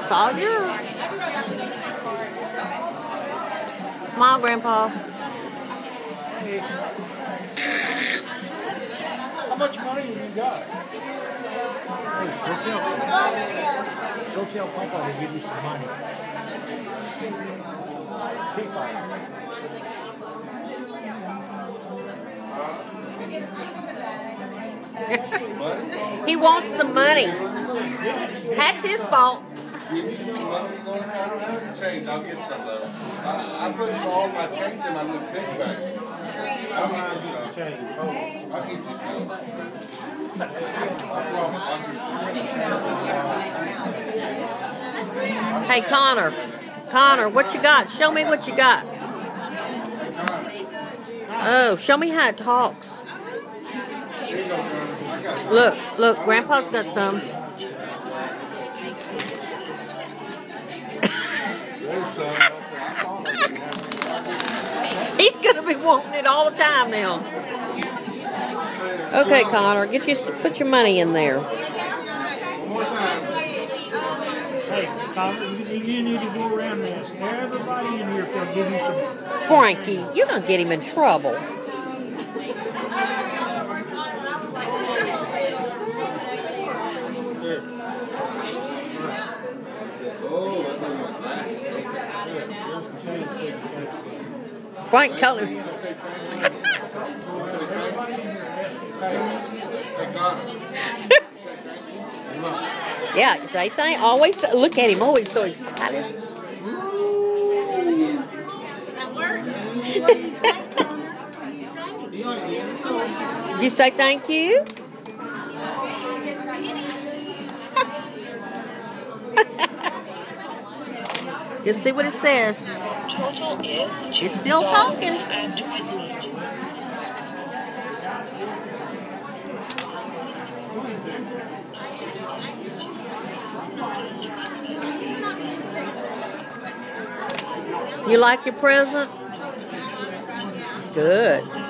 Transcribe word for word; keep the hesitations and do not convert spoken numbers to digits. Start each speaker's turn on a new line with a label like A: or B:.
A: It's all yours. Smile, Grandpa.
B: Hey. How much money have you got? Hey, go tell Papa. Go tell Papa to give you some money.
A: He wants some money. That's his fault.
C: You need some money going out? I don't have any change. I'll get some though. I, I put all my change in my little piggy bank. I'll get you some.
B: Change.
C: I'll get you some. I promise. I'll get you some.
A: Hey, Connor. Connor, what you got? Show me what you got. Oh, show me how it talks. Look, look, Grandpa's got some. He's gonna be wanting it all the time now. Okay, Connor, get you put your money in there.
B: Hey, Connor, you, you need to go around and ask everybody in here if they'll give you some.
A: Frankie, you're gonna get him in trouble. Frank told him. Yeah, say thank. Always look at him. Always so excited. You say thank you. You see what it says. It's still talking. You like your present? Good.